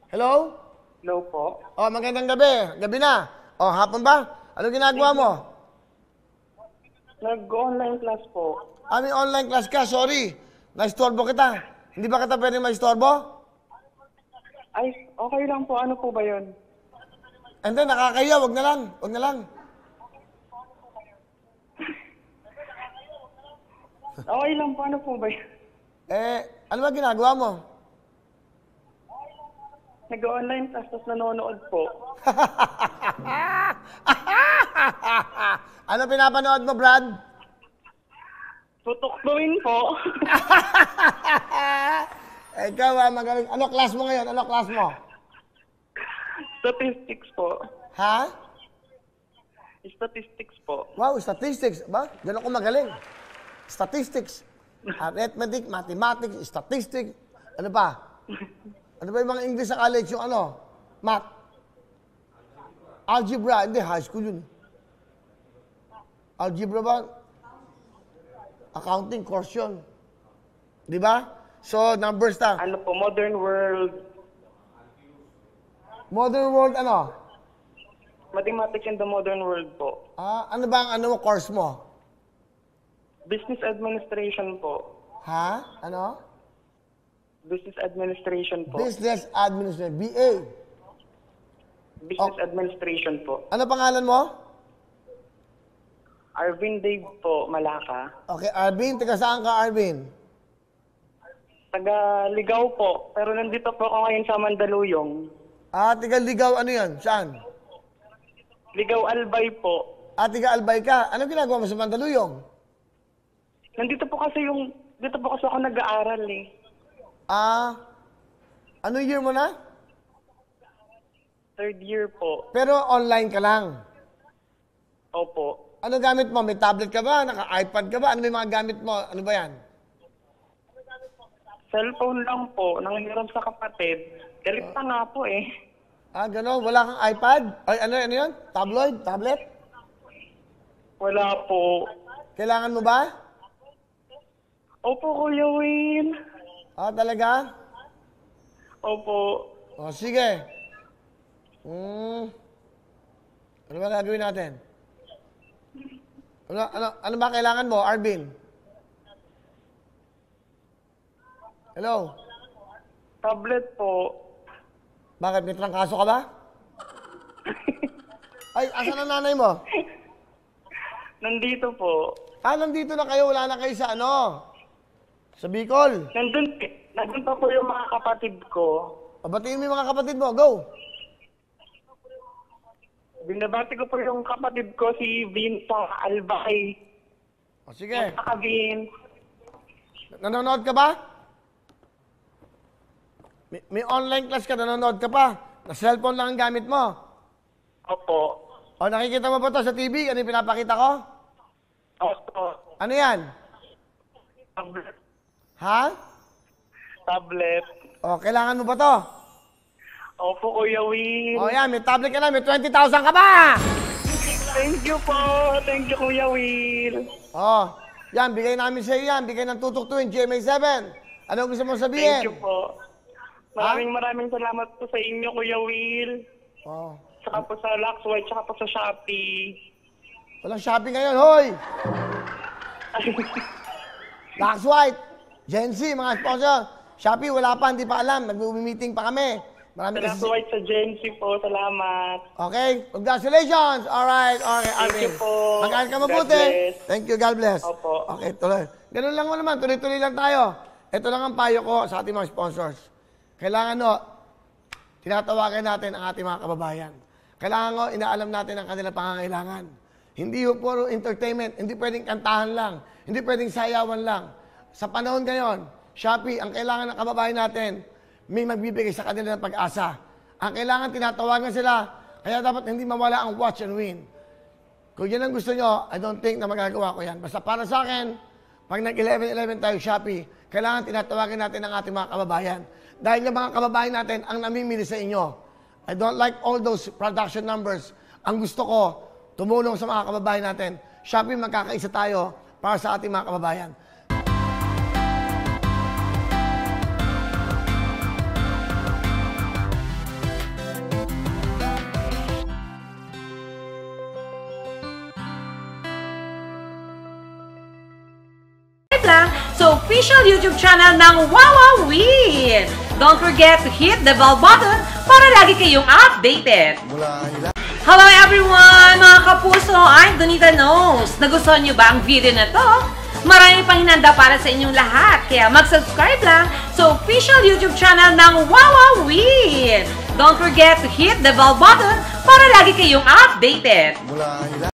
Hello? Hello po. Oh, magandang gabi. Gabi na. Oh, hapon ba? Ano ginagawa mo? Nag-online class po. May online class ka. Sorry. Naistorbo kita. Hindi ba kita pwede maistorbo? Ay, okay lang po. Ano po ba yun? And then, nakakaya. Wag na lang. Wag na lang. Okay lang po. Ano po ba yun? Ano ba ginagawa mo? Nag-online class, tapos nanonood po. Ano pinapanood mo, Brad? Tutuktuin po. Ikaw, magaling. Ano class mo ngayon? Ano class mo? Statistics po. Ha? Statistics po. Wow, statistics. Ba? Ganun ko magaling. Statistics. Arithmetic, mathematics, statistics. Ano pa? Ano ba yung mga English sa college? Yung ano? Math. Algebra. Hindi, high school yun. Algebra ba? Accounting course yun. Di ba? So, numbers na. Ano po, modern world. Modern world, ano? Mathematics in the modern world po. Ano ba ang course mo? Business administration po. Ha? Ano? Business administration po. Business Administration. BA. Business administration po. Ano pangalan mo? Arvin Dave po, Malacca. Okay, Arvin. Taga saan ka, Arvin? Taga Ligaw po, pero nandito po ako ngayon sa Mandaluyong. Taga Ligaw. Ano yan? Saan? Ligaw Albay po. Taga Albay ka. Ano ginagawa mo sa Mandaluyong? Dito po kasi ako nag-aaral eh. Ano year mo na? Third year po. Pero online ka lang. Opo. Ano gamit mo? May tablet ka ba? Naka-iPad ka ba? Ano may mga gamit mo? Ano ba yan? Cellphone lang po. Nanghiram sa kapatid. Galit pa nga po eh. Gano'n? Wala kang iPad? Ay, ano yun? Tabloid? Tablet? Wala po. Kailangan mo ba? Opo, Kuya Will. Talaga? Opo. Sige. Ano ba gagawin natin? Ano ba kailangan mo, Arvin? Hello? Tablet po. Bakit? May trangkaso ka ba? Ay, asan ang nanay mo? Nandito po. Nandito na kayo. Wala na kayo sa ano? Sa Bicol. Nandun pa po yung mga kapatid ko. Batiin mo yung mga kapatid mo. Go! Binabati ko po yung kapatid ko, si Vince Albay. Sige. Vince. Nanonood ka ba? May online class ka, nanonood ka pa. Na cellphone lang ang gamit mo. Opo. Nakikita mo ba ito sa TV? Ano yung pinapakita ko? Opo. Ano yan? Tablet. Ha? Tablet. Kailangan mo ba to? Opo, Kuya Will. Yan, may tablet ka na, may 20,000 ka ba? Thank you po. Thank you, Kuya Will. Yan, bigay namin sa iyo yan. Bigay ng tutuktuin, GMA7. Ano gusto mo sabihin? Thank you po. Maraming salamat po sa inyo, Kuya Will. Saka po sa Luxwhite, saka po sa Shopee. Walang shopping ngayon, hoy! Luxwhite, Gen Z, mga sponsor. Shopee, wala pa, hindi pa alam. Nag-meeting pa kami. Marami kasi... Luxwhite sa Gen Z po, salamat. Okay, congratulations! Alright, okay, Arvin. Thank you po. Mag-aaral ka mabuti. God bless. Thank you, God bless. Opo. Okay, tuloy. Ganun lang mo naman, tuloy-tuloy lang tayo. Ito lang ang payo ko sa ating mga sponsors. Kailangan tinatawagan natin ang ating mga kababayan. Kailangan inaalam natin ang kanilang pangangailangan. Hindi puro entertainment, hindi pwedeng kantahan lang, hindi pwedeng sayawan lang. Sa panahon ngayon, Shopee, ang kailangan ng kababayan natin, may magbibigay sa kanila ng pag-asa. Ang kailangan, tinatawagan sila, kaya dapat hindi mawala ang watch and win. Kung yan ang gusto nyo, I don't think na magagawa ko yan. Basta para sa akin, pag nag-11-11 tayo Shopee, kailangan tinatawagan natin ang ating mga kababayan. Dahil yung mga kababayan natin ang namimili sa inyo. I don't like all those production numbers. Ang gusto ko, tumulong sa mga kababayan natin. Shopee, magkakaisa tayo para sa ating mga kababayan. lang sa official YouTube channel ng Wawa Win. Don't forget to hit the bell button para lagi kayong updated. Hello everyone! Mga kapuso, I'm Donita Knows. Nagustuhan niyo ba ang video na to? Marami pang hinanda para sa inyong lahat, kaya mag-subscribe lang sa official YouTube channel ng Wawa Win. Don't forget to hit the bell button para lagi kayong updated.